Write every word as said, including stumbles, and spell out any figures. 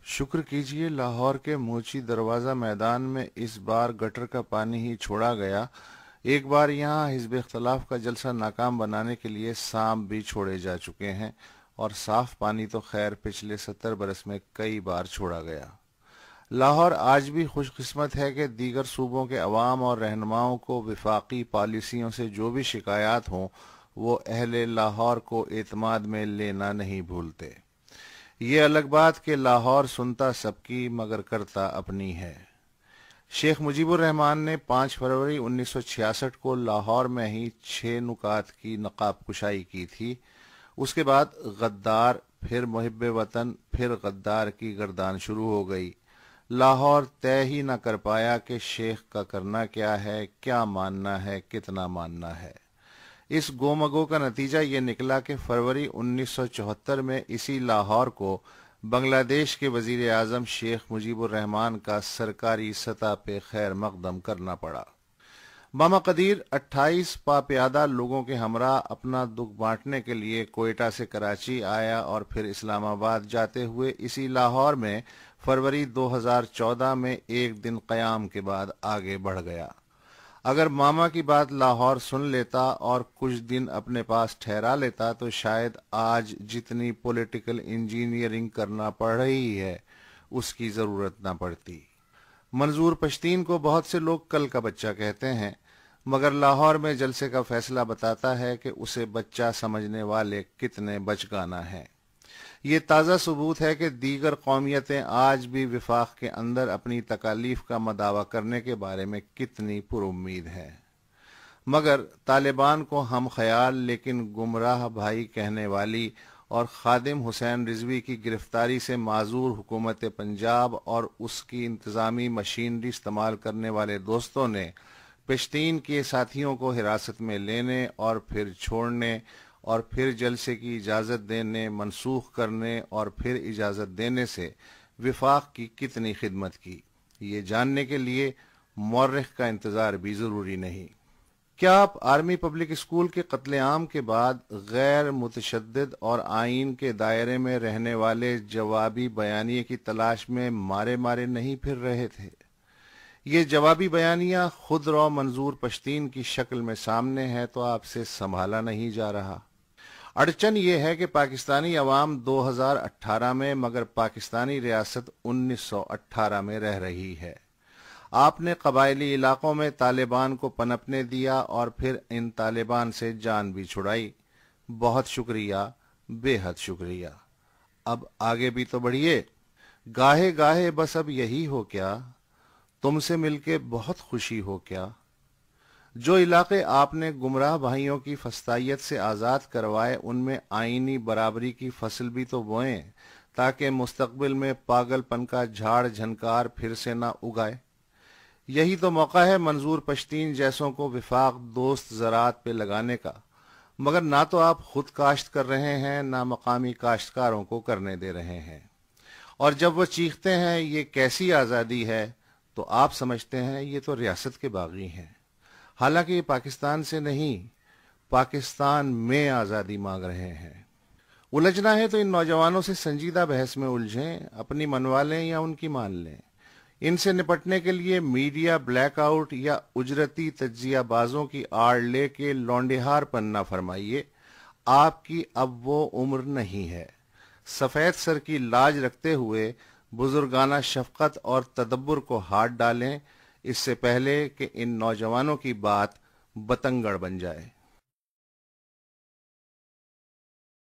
शुक्र कीजिए लाहौर के मोची दरवाज़ा मैदान में इस बार गटर का पानी ही छोड़ा गया। एक बार यहाँ हिज़्ब इख्तिलाफ का जलसा नाकाम बनाने के लिए सांप भी छोड़े जा चुके हैं और साफ पानी तो खैर पिछले सत्तर बरस में कई बार छोड़ा गया। लाहौर आज भी खुशकिस्मत है कि दीगर सूबों के अवाम और रहनुमाओं को वफाकी पॉलिसियों से जो भी शिकायत हों वो अहले लाहौर को एतमाद में लेना नहीं भूलते। ये अलग बात कि लाहौर सुनता सबकी मगर करता अपनी है। शेख मुजीबुर रहमान ने पाँच फरवरी उन्नीस सौ छियासठ को लाहौर में ही छह नुकात की नकाब कुशाई की थी। उसके बाद गद्दार, फिर मुहिब्बे वतन, फिर गद्दार की गर्दान शुरू हो गई। लाहौर तय ही न कर पाया कि शेख का करना क्या है, क्या मानना है, कितना मानना है। इस गोमगो का नतीजा ये निकला कि फरवरी उन्नीस सौ चौहत्तर में इसी लाहौर को बांग्लादेश के वजीर आजम शेख मुजीबुर रहमान का सरकारी सतह पे खैर मकदम करना पड़ा। मामा कदीर अट्ठाईस पाप्यादा लोगों के हमरा अपना दुख बांटने के लिए कोयटा से कराची आया और फिर इस्लामाबाद जाते हुए इसी लाहौर में फरवरी दो हज़ार चौदह में एक दिन क़याम के बाद आगे बढ़ गया। अगर मामा की बात लाहौर सुन लेता और कुछ दिन अपने पास ठहरा लेता तो शायद आज जितनी पॉलिटिकल इंजीनियरिंग करना पड़ रही है उसकी जरूरत ना पड़ती। मंजूर पश्तीन को बहुत से लोग कल का बच्चा कहते हैं, मगर लाहौर में जलसे का फैसला बताता है कि उसे बच्चा समझने वाले कितने बचगाना हैं। ये ताज़ा सबूत है कि दीगर कौमियतें आज भी विफाक के अंदर अपनी तकालीफ का मदावा करने के बारे में कितनी पुरुम्मीद हैं। मगर तालिबान को हम ख्याल लेकिन गुमराह भाई कहने वाली और खादिम हुसैन रिजवी की गिरफ्तारी से माजूर हुकूमत पंजाब और उसकी इंतजामी मशीनरी इस्तेमाल करने वाले दोस्तों ने पश्तीन के साथियों को हिरासत में लेने और फिर छोड़ने और फिर जलसे की इजाज़त देने, मनसूख करने और फिर इजाज़त देने से विफाक की कितनी खिदमत की, ये जानने के लिए मौर्रिख का इंतज़ार भी ज़रूरी नहीं। क्या आप आर्मी पब्लिक स्कूल के कत्लेआम के बाद गैर मुतशद्दिद और आइन के दायरे में रहने वाले जवाबी बयानिए की तलाश में मारे मारे नहीं फिर रहे थे? ये जवाबी बयानिया खुद रौ मंजूर पश्तीन की शक्ल में सामने है तो आपसे संभाला नहीं जा रहा। अड़चन ये है कि पाकिस्तानी अवाम दो हज़ार अठारह में मगर पाकिस्तानी रियासत उन्नीस सौ अठारह में रह रही है। आपने कबायली इलाकों में तालिबान को पनपने दिया और फिर इन तालिबान से जान भी छुड़ाई। बहुत शुक्रिया, बेहद शुक्रिया। अब आगे भी तो बढ़िए। गाहे गाहे बस अब यही हो क्या, तुमसे मिलके बहुत खुशी हो क्या। जो इलाके आपने गुमराह भाइयों की फस्तायत से आज़ाद करवाए उनमें आईनी बराबरी की फसल भी तो बोएं ताकि मुस्तकबिल में पागलपन का झाड़ झनकार फिर से ना उगाए। यही तो मौका है मंजूर पश्तीन जैसों को विफाक दोस्त ज़रात पे लगाने का, मगर ना तो आप खुद काश्त कर रहे हैं ना मकामी काश्तकारों को करने दे रहे हैं। और जब वो चीखते हैं ये कैसी आज़ादी है तो आप समझते हैं ये तो रियासत के बागी हैं। हालांकि ये पाकिस्तान से नहीं, पाकिस्तान में आज़ादी मांग रहे हैं। उलझना है तो इन नौजवानों से संजीदा बहस में उलझें, अपनी मनवा लें या उनकी मान लें। इनसे निपटने के लिए मीडिया ब्लैकआउट या उजरती तज्जियाबाजों की आड़ लेके लौंडेहार पन्ना फरमाइए। आपकी अब वो उम्र नहीं है। सफेद सर की लाज रखते हुए बुजुर्गाना शफकत और तदब्बुर को हाथ डालें, इससे पहले कि इन नौजवानों की बात बतंगड़ बन जाए।